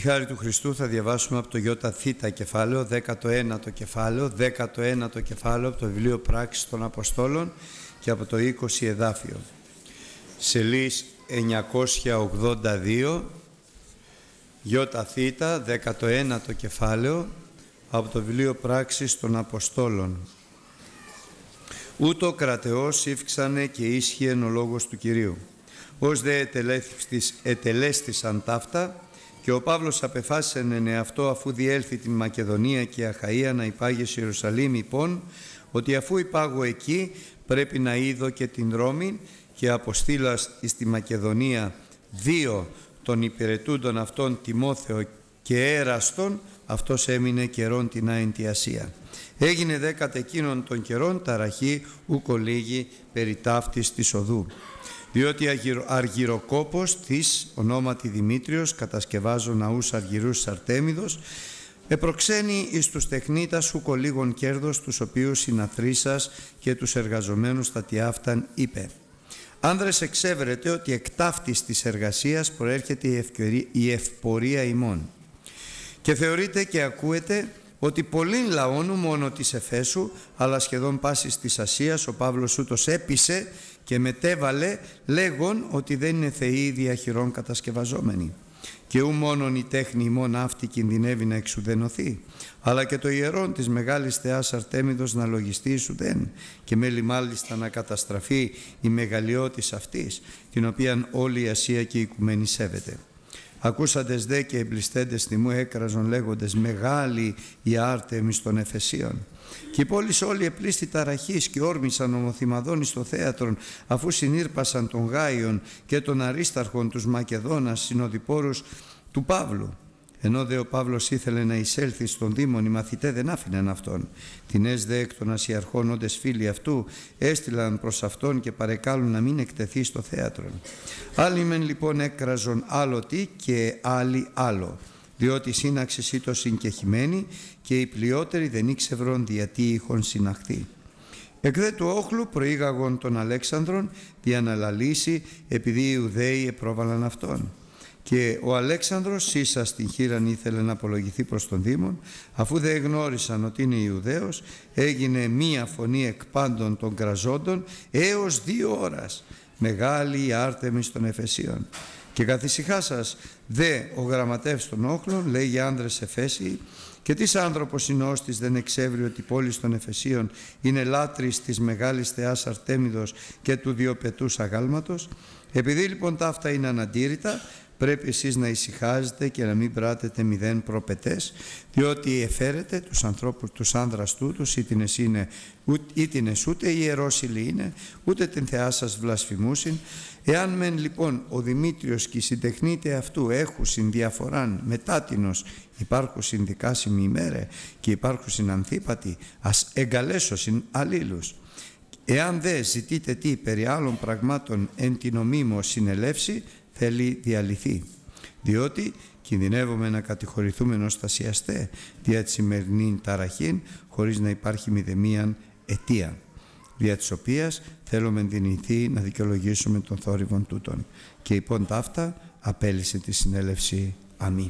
χάρη του Χριστού θα διαβάσουμε από το ΙΘ κεφάλαιο, 19ο κεφάλαιο, 19ο κεφάλαιο από το βιβλίο Πράξεις των Αποστόλων και από το 20 εδάφιο. Σελίς 982, ΙΘ, 19ο κεφάλαιο από το βιβλίο Πράξεις των Αποστόλων. Ούτω κρατεώς ύφξανε και ίσχυεν ο λόγος του Κυρίου. Ως δε ετελέστησαν ταύτα, και ο Παύλος απεφάσισεν εν εαυτό, αφού διέλθει την Μακεδονία και Αχαΐα, να υπάγει σε Ιερουσαλήμ, υπόν, ότι αφού υπάγω εκεί, πρέπει να είδω και την Ρώμη, και αποστήλας εις τη Μακεδονία δύο των υπηρετούντων αυτών, Τιμόθεο και Έραστον, αυτός έμεινε καιρόν την εν τη Ασία. Έγινε δε κατ' εκείνων των καιρών ταραχή ούκο λίγη περί ταύτης της οδού. Διότι Αργυροκόπος της, ονόματι Δημήτριος, κατασκευάζω ναούς αργυρούς Αρτέμιδος, επροξένει εις τους τεχνίτας ούκο λίγον κέρδος, τους οποίους συναθρίσας και τους εργαζομένους τα τιάφταν είπε: «Άνδρες, εξέβρετε ότι εκ ταύτης της εργασίας προέρχεται η ευπορία ημών. Και θεωρείτε και ακούετε ότι πολλήν λαόνου μόνο της Εφέσου, αλλά σχεδόν πάσης της Ασίας, ο Παύλος ούτως έπεισε και μετέβαλε, λέγον ότι δεν είναι θεοί διαχειρών κατασκευαζόμενοι. Και ου μόνον η τέχνη ημών αυτή κινδυνεύει να εξουδενωθεί, αλλά και το ιερόν της μεγάλης θεάς Αρτέμιδος να λογιστεί ισουδέν, και μέλη μάλιστα να καταστραφεί η μεγαλειώτης αυτής, την οποίαν όλη η Ασία και η οικουμένη σέβεται. Ακούσαντες δε και εμπληστέντες θυμού έκραζον λέγοντες μεγάλη η Άρτεμις των Εφεσίων. Και οι πόλεις όλοι επλήστη ταραχής και όρμησαν ομοθυμαδών εις το θέατρον, αφού συνήρπασαν των Γάιων και των Αρίσταρχων τους Μακεδόνας συνοδοιπόρους του Παύλου. Ενώ δε ο Παύλος ήθελε να εισέλθει στον Δήμον, οι μαθητέ δεν άφηναν αυτόν. Τινές δε εκ των Ασιαρχών όντες φίλοι αυτού έστειλαν προς αυτόν και παρεκάλουν να μην εκτεθεί στο θέατρον. Άλλοι μεν λοιπόν έκραζον άλλο τι και άλλοι άλλο, διότι σύναξης ήτος συγκεχημένοι και οι πλειότεροι δεν ήξευρον διατί είχον συναχθεί. Εκ δε του όχλου προήγαγον τον Αλέξανδρον δια να λαλήσει, επειδή οι Ιουδαίοι επρόβαλαν αυτόν. Και ο Αλέξανδρος σύσας την χείραν ήθελε να απολογηθεί προς τον Δήμον, αφού δεν γνώρισαν ότι είναι Ιουδαίος, έγινε μία φωνή εκ πάντων των κραζόντων έως 2 ώρας, μεγάλη η Άρτεμις των Εφεσίων. Και καθησυχάσας δε ο γραμματεύς των όχλων, λέγει άνδρες Εφέσιοι, και τις άνθρωπος είναι ώστις δεν εξεύρει ότι η πόλη των Εφεσίων είναι λάτρης της μεγάλης θεάς Αρτέμιδος και του διοπετούς αγάλματος. Επειδή λοιπόν τα αυτά είναι αναντήρητα, πρέπει εσείς να ησυχάζετε και να μην πράτετε μηδέν προπετές, διότι εφαίρετε τους ανθρώπους, τους άνδρας τούτους, ήτινες ούτε ιερόσιλοι είναι, ούτε την θεά σας βλασφημούσιν. Εάν μεν λοιπόν ο Δημήτριος και οι συντεχνίτε αυτού έχουσιν διαφοράν μετάτινος, υπάρχουσιν δικάσιμοι ημέρε και υπάρχουσιν ανθίπατοι, ας εγκαλέσωσιν αλλήλους. Εάν δε ζητείτε τι περί άλλων πραγμάτων εν την ομίμω συνελεύσει, θέλει διαλυθεί, διότι κινδυνεύουμε να κατηγορηθούμε νοστασιαστέ δια τη σημερινή ταραχήν, χωρίς να υπάρχει μηδεμίαν αιτία, δια της οποίας θέλουμε δυνηθεί να δικαιολογήσουμε τον θόρυβον τούτον. Και υπόν ταύτα απέλησε τη συνέλευση. Αμήν.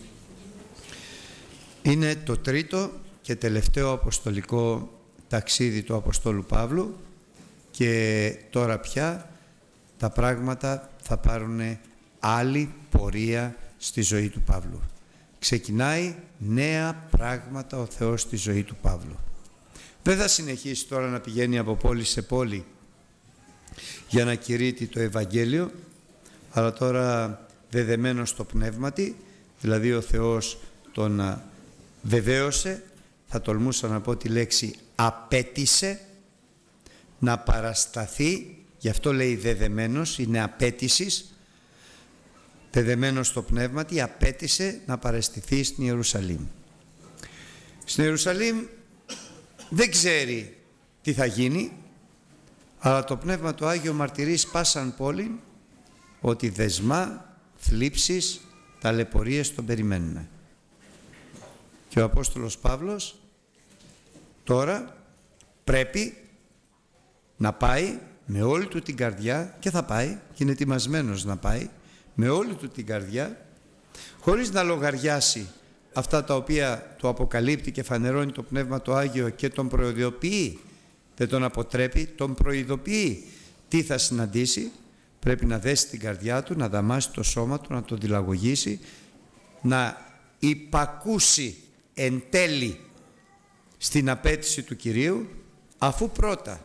Είναι το τρίτο και τελευταίο αποστολικό ταξίδι του Αποστόλου Παύλου, και τώρα πια τα πράγματα θα πάρουν άλλη πορεία στη ζωή του Παύλου. Ξεκινάει νέα πράγματα ο Θεός στη ζωή του Παύλου. Δεν θα συνεχίσει τώρα να πηγαίνει από πόλη σε πόλη για να κηρύττει το Ευαγγέλιο, αλλά τώρα δεδεμένος στο πνεύματι, δηλαδή ο Θεός τον βεβαίωσε, θα τολμούσα να πω τη λέξη απέτησε να παρασταθεί. Γι' αυτό λέει δεδεμένος, είναι απέτησης, δεδεμένος στο πνεύματι, απέτησε να παραισθηθεί στην Ιερουσαλήμ. Στην Ιερουσαλήμ δεν ξέρει τι θα γίνει, αλλά το Πνεύμα του Άγιο μαρτυρεί πάσαν πόλη ότι δεσμά, θλίψεις, ταλαιπωρίες τον περιμένουν. Και ο Απόστολος Παύλος τώρα πρέπει να πάει με όλη του την καρδιά, και θα πάει και είναι ετοιμασμένος να πάει με όλη του την καρδιά χωρίς να λογαριάσει αυτά τα οποία του αποκαλύπτει και φανερώνει το Πνεύμα το Άγιο και τον προειδοποιεί, δεν τον αποτρέπει, τον προειδοποιεί τι θα συναντήσει. Πρέπει να δέσει την καρδιά του, να δαμάσει το σώμα του, να το δηλαγωγήσει, να υπακούσει εν τέλει στην απέτηση του Κυρίου, αφού πρώτα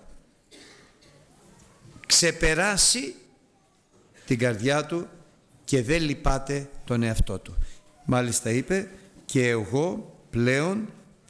ξεπεράσει την καρδιά του και δεν λυπάται τον εαυτό του. Μάλιστα είπε, και εγώ πλέον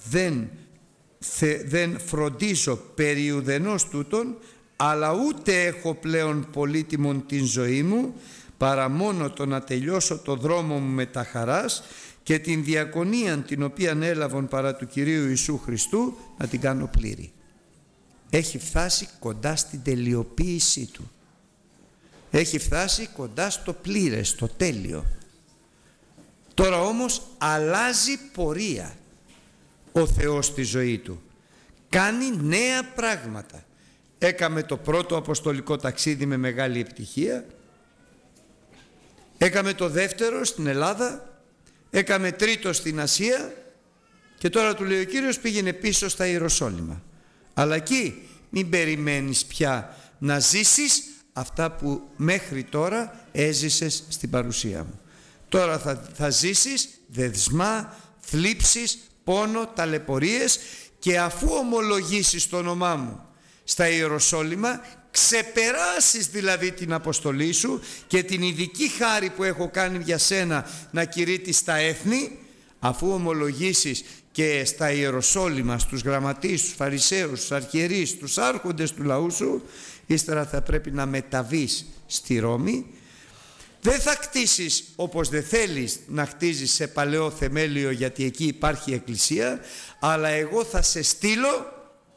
δεν φροντίζω περί ουδενός τούτον, αλλά ούτε έχω πλέον πολύτιμον την ζωή μου, παρά μόνο το να τελειώσω το δρόμο μου με τα χαράς και την διακονία την οποία έλαβον παρά του Κυρίου Ιησού Χριστού να την κάνω πλήρη. Έχει φτάσει κοντά στην τελειοποίησή του. Έχει φτάσει κοντά στο πλήρες, στο τέλειο. Τώρα όμως αλλάζει πορεία ο Θεός στη ζωή του. Κάνει νέα πράγματα. Έκαμε το πρώτο αποστολικό ταξίδι με μεγάλη επιτυχία. Έκαμε το δεύτερο στην Ελλάδα. Έκαμε τρίτο στην Ασία. Και τώρα του λέει ο Κύριος, πήγαινε πίσω στα Ιεροσόλυμα. Αλλά εκεί μην περιμένεις πια να ζήσεις αυτά που μέχρι τώρα έζησες στην παρουσία μου. Τώρα θα ζήσεις δεσμά, θλίψεις, πόνο, ταλαιπωρίες, και αφού ομολογήσεις το όνομά μου στα Ιεροσόλυμα, ξεπεράσεις δηλαδή την αποστολή σου και την ειδική χάρη που έχω κάνει για σένα να κηρύττεις στα έθνη, αφού ομολογήσεις και στα Ιεροσόλυμα, στους γραμματείς, στους Φαρισαίους, στους αρχιερείς, στους άρχοντες του λαού σου, ύστερα θα πρέπει να μεταβείς στη Ρώμη. Δεν θα κτίσεις όπως δεν θέλεις να χτίζεις σε παλαιό θεμέλιο, γιατί εκεί υπάρχει εκκλησία, αλλά εγώ θα σε στείλω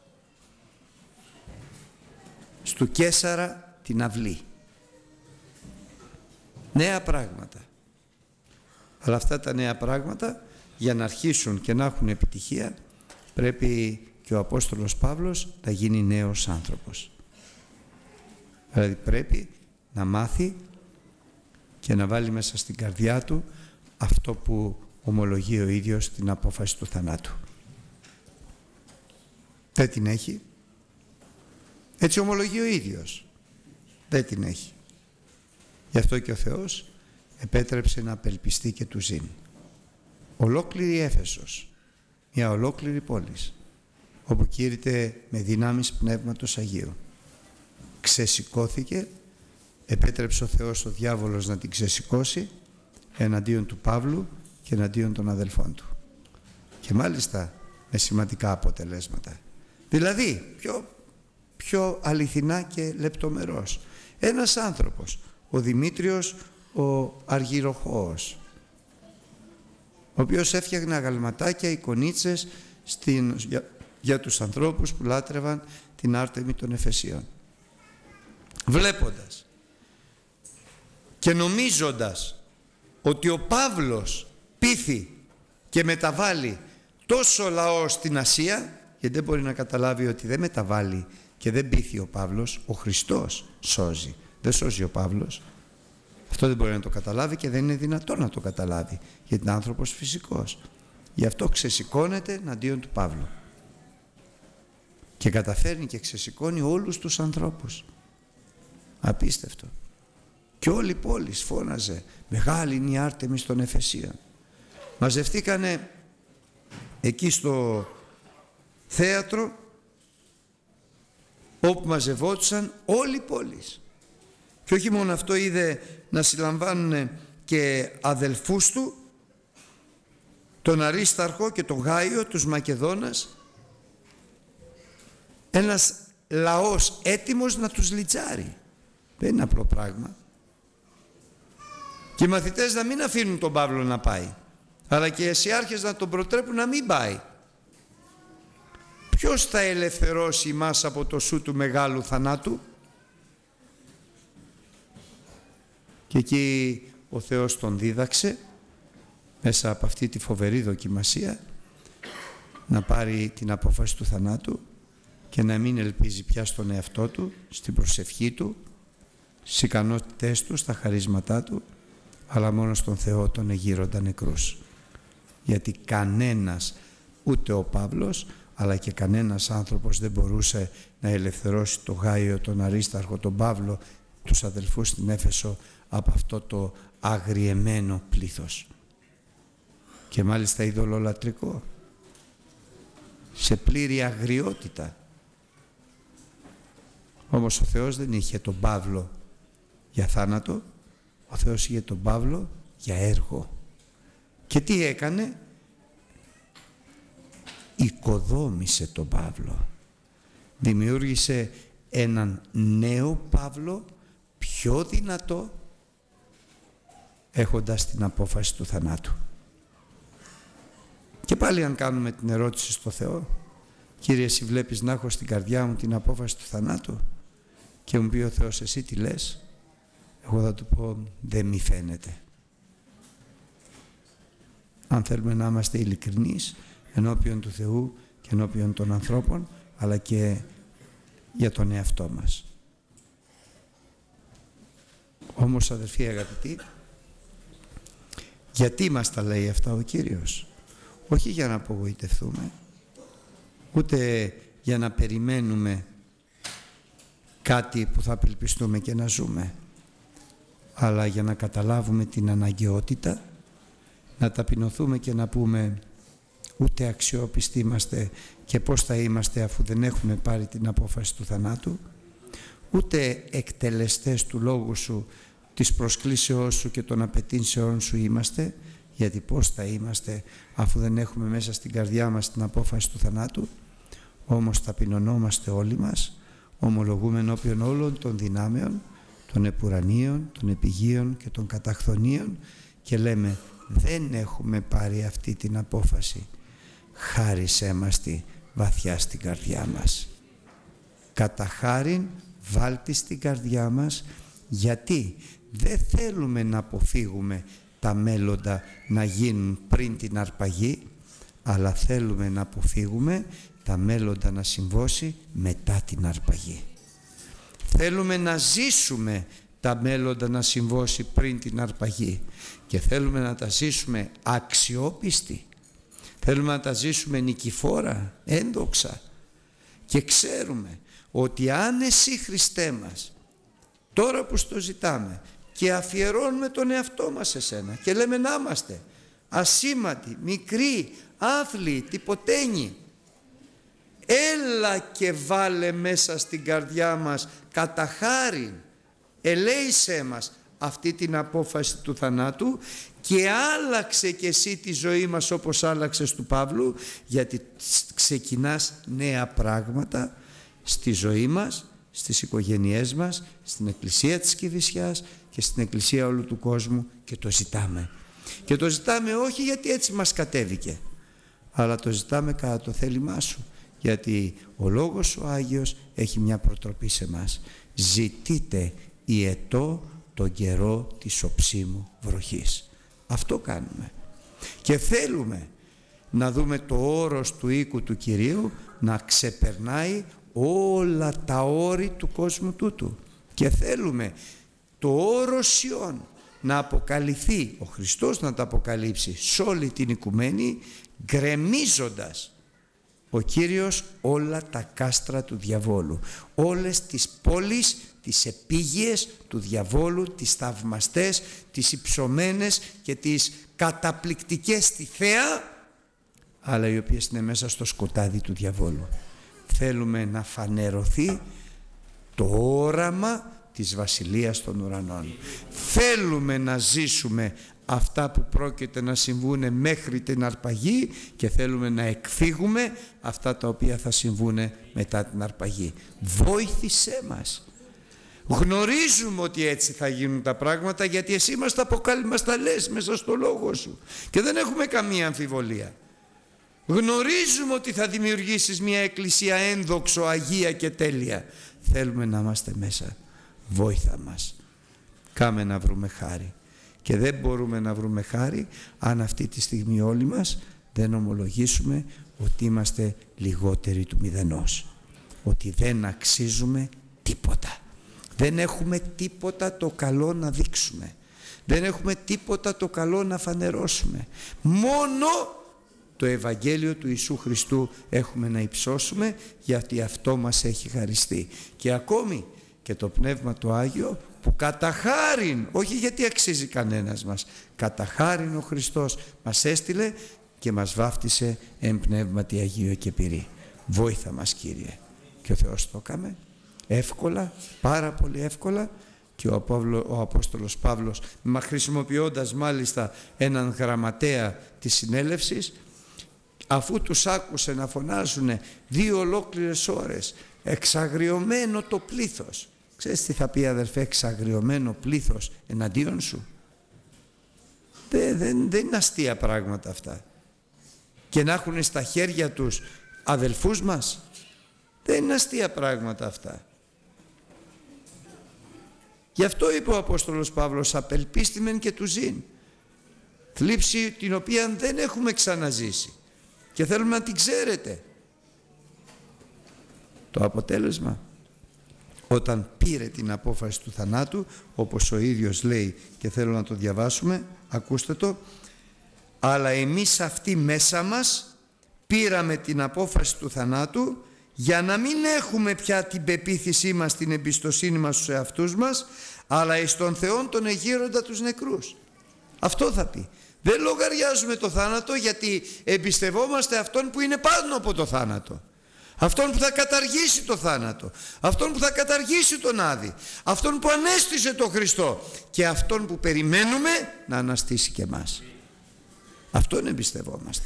στου Καίσαρα την αυλή. Νέα πράγματα. Αλλά αυτά τα νέα πράγματα, για να αρχίσουν και να έχουν επιτυχία, πρέπει και ο Απόστολος Παύλος να γίνει νέος άνθρωπος. Δηλαδή πρέπει να μάθει και να βάλει μέσα στην καρδιά του αυτό που ομολογεί ο ίδιος στην απόφαση του θανάτου. Δεν την έχει. Έτσι ομολογεί ο ίδιος. Δεν την έχει. Γι' αυτό και ο Θεός επέτρεψε να απελπιστεί και του ζήν. Ολόκληρη Έφεσος, μια ολόκληρη πόλη, όπου κήρυτε με δυνάμεις Πνεύματος Αγίου, ξεσηκώθηκε, επέτρεψε ο Θεός στο διάβολος να την ξεσηκώσει εναντίον του Παύλου και εναντίον των αδελφών του. Και μάλιστα με σημαντικά αποτελέσματα. Δηλαδή, πιο αληθινά και λεπτομερώς. Ένας άνθρωπος, ο Δημήτριος ο Αργυροχώος, ο οποίος έφτιαχνε αγαλματάκια, εικονίτσες για τους ανθρώπους που λάτρευαν την Άρτεμη των Εφεσίων. Βλέποντας και νομίζοντας ότι ο Παύλος πείθει και μεταβάλλει τόσο λαό στην Ασία, γιατί δεν μπορεί να καταλάβει ότι δεν μεταβάλλει και δεν πείθει ο Παύλος, ο Χριστός σώζει, δεν σώζει ο Παύλος. Αυτό δεν μπορεί να το καταλάβει και δεν είναι δυνατόν να το καταλάβει, γιατί είναι άνθρωπος φυσικός. Γι' αυτό ξεσηκώνεται εναντίον του Παύλου και καταφέρνει και ξεσηκώνει όλους τους ανθρώπους. Απίστευτο. Και όλη η πόλη φώναζε, μεγάλη είναι η Άρτεμις των Εφεσίων. Μαζευτήκανε εκεί στο θέατρο, όπου μαζευόντουσαν όλη η πόλη. Και όχι μόνο αυτό, είδε να συλλαμβάνουν και αδελφούς του, τον Αρίσταρχο και τον Γάιο, τους Μακεδόνας, ένας λαός έτοιμος να τους λιτσάρει. Δεν είναι απλό πράγμα. Και οι μαθητές να μην αφήνουν τον Παύλο να πάει, αλλά και οι εσιάρχες να τον προτρέπουν να μην πάει. Ποιος θα ελευθερώσει μας από το σου του μεγάλου θανάτου? Και εκεί ο Θεός τον δίδαξε μέσα από αυτή τη φοβερή δοκιμασία να πάρει την απόφαση του θανάτου και να μην ελπίζει πια στον εαυτό του, στην προσευχή του, στις ικανότητές του, στα χαρίσματά του, αλλά μόνο στον Θεό τον εγείροντα νεκρούς. Γιατί κανένας, ούτε ο Παύλος, αλλά και κανένας άνθρωπος δεν μπορούσε να ελευθερώσει τον Γάιο, τον Αρίσταρχο, τον Παύλο, τους αδελφούς στην Έφεσο από αυτό το αγριεμένο πλήθος. Και μάλιστα ειδωλολατρικό, σε πλήρη αγριότητα. Όμως ο Θεός δεν είχε τον Παύλο για θάνατο, ο Θεός είχε τον Παύλο για έργο. Και τι έκανε? Οικοδόμησε τον Παύλο. Δημιούργησε έναν νέο Παύλο, πιο δυνατό, έχοντας την απόφαση του θανάτου. Και πάλι αν κάνουμε την ερώτηση στο Θεό, Κύριε, εσύ βλέπεις να έχω στην καρδιά μου την απόφαση του θανάτου? Και μου πει ο Θεός, εσύ τι λες? Εγώ θα του πω, δεν μη φαίνεται. Αν θέλουμε να είμαστε ειλικρινείς ενώπιον του Θεού και ενώπιον των ανθρώπων, αλλά και για τον εαυτό μας. Όμως, αδελφοί αγαπητοί, γιατί μας τα λέει αυτά ο Κύριος? Όχι για να απογοητευτούμε, ούτε για να περιμένουμε κάτι που θα απελπιστούμε και να ζούμε, αλλά για να καταλάβουμε την αναγκαιότητα, να ταπεινωθούμε και να πούμε ούτε αξιόπιστοι είμαστε και πώς θα είμαστε αφού δεν έχουμε πάρει την απόφαση του θανάτου, ούτε εκτελεστές του λόγου σου, της προσκλήσεώς σου και των απαιτήσεών σου είμαστε, γιατί πώς θα είμαστε αφού δεν έχουμε μέσα στην καρδιά μας την απόφαση του θανάτου. Όμως ταπεινωνόμαστε όλοι μας, ομολογούμε ενώπιον όλων των δυνάμεων, των επουρανίων, των επιγείων και των καταχθονίων και λέμε δεν έχουμε πάρει αυτή την απόφαση. Χάρισέ μας τη βαθιά στην καρδιά μας. Κατά χάριν βάλτη στην καρδιά μας, γιατί δεν θέλουμε να αποφύγουμε τα μέλλοντα να γίνουν πριν την αρπαγή, αλλά θέλουμε να αποφύγουμε τα μέλλοντα να συμβώσει μετά την αρπαγή. Θέλουμε να ζήσουμε τα μέλλοντα να συμβώσει πριν την αρπαγή και θέλουμε να τα ζήσουμε αξιόπιστοι. Θέλουμε να τα ζήσουμε νικηφόρα, ένδοξα και ξέρουμε ότι αν εσύ, Χριστέ μας, τώρα που στο ζητάμε και αφιερώνουμε τον εαυτό μας σε σένα και λέμε να είμαστε ασήμαντοι, μικροί, άθλοι, τυποτένιοι, έλα και βάλε μέσα στην καρδιά μας κατά χάριν, ελέησέ μας αυτή την απόφαση του θανάτου και άλλαξε και εσύ τη ζωή μας όπως άλλαξες του Παύλου, γιατί ξεκινάς νέα πράγματα στη ζωή μας, στις οικογένειές μας, στην εκκλησία της Κηφισιάς και στην εκκλησία όλου του κόσμου και το ζητάμε. Και το ζητάμε όχι γιατί έτσι μας κατέβηκε, αλλά το ζητάμε κατά το θέλημά σου, γιατί ο Λόγος ο Άγιος έχει μια προτροπή σε μας. Ζητείτε ιετό τον καιρό της οψίμου βροχής. Αυτό κάνουμε. Και θέλουμε να δούμε το όρος του οίκου του Κυρίου να ξεπερνάει όλα τα όρη του κόσμου τούτου. Και θέλουμε το όρος Σιών να αποκαλυφθεί, ο Χριστός να τα αποκαλύψει σε όλη την οικουμένη, γκρεμίζοντας ο Κύριος όλα τα κάστρα του διαβόλου, όλες τις πόλεις, τις επίγειες του διαβόλου, τις θαυμαστές, τις υψωμένες και τις καταπληκτικές στη θέα, αλλά οι οποίες είναι μέσα στο σκοτάδι του διαβόλου. Θέλουμε να φανερωθεί το όραμα της Βασιλείας των Ουρανών. Θέλουμε να ζήσουμε αυτά που πρόκειται να συμβούνε μέχρι την αρπαγή και θέλουμε να εκφύγουμε αυτά τα οποία θα συμβούνε μετά την αρπαγή. Βόηθησέ μας. Γνωρίζουμε ότι έτσι θα γίνουν τα πράγματα, γιατί εσύ μας τα λες μέσα στο λόγο σου και δεν έχουμε καμία αμφιβολία. Γνωρίζουμε ότι θα δημιουργήσεις μια εκκλησία ένδοξο, αγία και τέλεια. Θέλουμε να είμαστε μέσα. Βόηθα μας. Κάμε να βρούμε χάρη. Και δεν μπορούμε να βρούμε χάρη αν αυτή τη στιγμή όλοι μας δεν ομολογήσουμε ότι είμαστε λιγότεροι του μηδενός. Ότι δεν αξίζουμε τίποτα. Δεν έχουμε τίποτα το καλό να δείξουμε. Δεν έχουμε τίποτα το καλό να φανερώσουμε. Μόνο το Ευαγγέλιο του Ιησού Χριστού έχουμε να υψώσουμε, γιατί αυτό μας έχει χαριστεί. Και ακόμη και το Πνεύμα το Άγιο, που κατά χάριν, όχι γιατί αξίζει κανένας μας, κατά χάριν ο Χριστός μας έστειλε και μας βάφτισε εν πνεύματι Αγίο και πυρί. Βόηθα μας, Κύριε. Και ο Θεός το έκαμε εύκολα, πάρα πολύ εύκολα, και ο Απόστολος Παύλος, χρησιμοποιώντας μάλιστα έναν γραμματέα της συνέλευσης, αφού τους άκουσε να φωνάζουν 2 ολόκληρες ώρες, εξαγριωμένο το πλήθος. Ξέρεις τι θα πει, αδερφέ, εξαγριωμένο πλήθος εναντίον σου? Δεν είναι αστεία πράγματα αυτά. Και να έχουν στα χέρια τους αδελφούς μας, δεν είναι αστεία πράγματα αυτά. Γι' αυτό είπε ο Απόστολος Παύλος, απελπίστημεν και του ζήν. Θλίψη την οποία δεν έχουμε ξαναζήσει και θέλουμε να την ξέρετε. Το αποτέλεσμα, όταν πήρε την απόφαση του θανάτου, όπως ο ίδιος λέει, και θέλω να το διαβάσουμε, ακούστε το: αλλά εμείς αυτοί μέσα μας πήραμε την απόφαση του θανάτου, για να μην έχουμε πια την πεποίθησή μας, την εμπιστοσύνη μας στους εαυτούς μας, αλλά εις τον Θεόν τον εγείροντα τους νεκρούς. Αυτό θα πει. Δεν λογαριάζουμε το θάνατο, γιατί εμπιστευόμαστε Αυτόν που είναι πάνω από το θάνατο. Αυτόν που θα καταργήσει το θάνατο. Αυτόν που θα καταργήσει τον Άδη. Αυτόν που ανέστησε τον Χριστό. Και Αυτόν που περιμένουμε να αναστήσει και εμάς. Αυτόν εμπιστευόμαστε.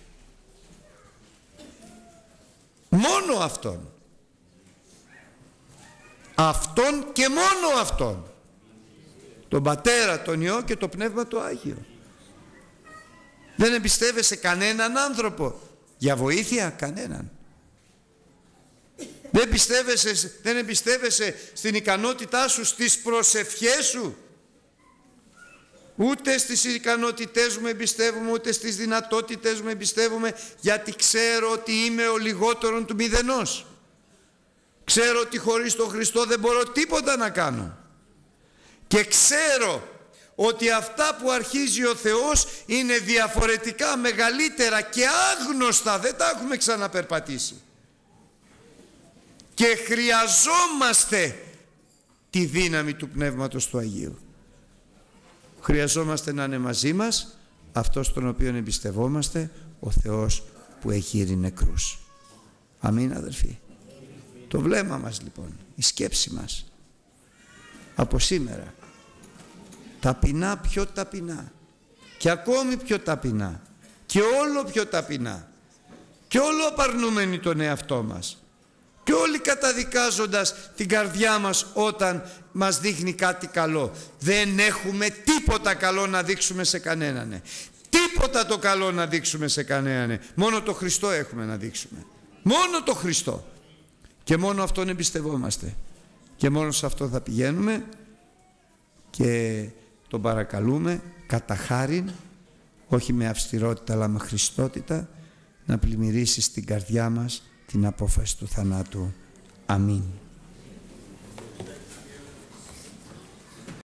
Μόνο Αυτόν. Αυτόν και μόνο Αυτόν. Τον Πατέρα, τον Υιό και το Πνεύμα το Άγιο. Δεν εμπιστεύεσαι κανέναν άνθρωπο για βοήθεια? Κανέναν. Δεν εμπιστεύεσαι στην ικανότητά σου, στις προσευχές σου? Ούτε στις ικανότητές μου εμπιστεύομαι, ούτε στις δυνατότητες μου εμπιστεύομαι, γιατί ξέρω ότι είμαι ο λιγότερον του μηδενός. Ξέρω ότι χωρίς τον Χριστό δεν μπορώ τίποτα να κάνω. Και ξέρω ότι αυτά που αρχίζει ο Θεός είναι διαφορετικά, μεγαλύτερα και άγνωστα, δεν τα έχουμε ξαναπερπατήσει. Και χρειαζόμαστε τη δύναμη του Πνεύματος του Αγίου. Χρειαζόμαστε να είναι μαζί μας αυτός τον οποίον εμπιστευόμαστε, ο Θεός που εγείρει νεκρούς. Αμήν, αδελφοί. Το βλέμμα μας λοιπόν, η σκέψη μας από σήμερα, ταπεινά, πιο ταπεινά και ακόμη πιο ταπεινά και όλο πιο ταπεινά και όλο απαρνούμενοι τον εαυτό μας και όλοι καταδικάζοντας την καρδιά μας όταν μας δείχνει κάτι καλό. Δεν έχουμε τίποτα καλό να δείξουμε σε κανέναν. Τίποτα το καλό να δείξουμε σε κανέναν. Μόνο το Χριστό έχουμε να δείξουμε. Μόνο το Χριστό. Και μόνο Αυτόν εμπιστευόμαστε. Και μόνο σε αυτό θα πηγαίνουμε και τον παρακαλούμε κατά χάριν, όχι με αυστηρότητα αλλά με χριστότητα, να πλημμυρίσει στην καρδιά μας την απόφαση του θανάτου. Αμήν.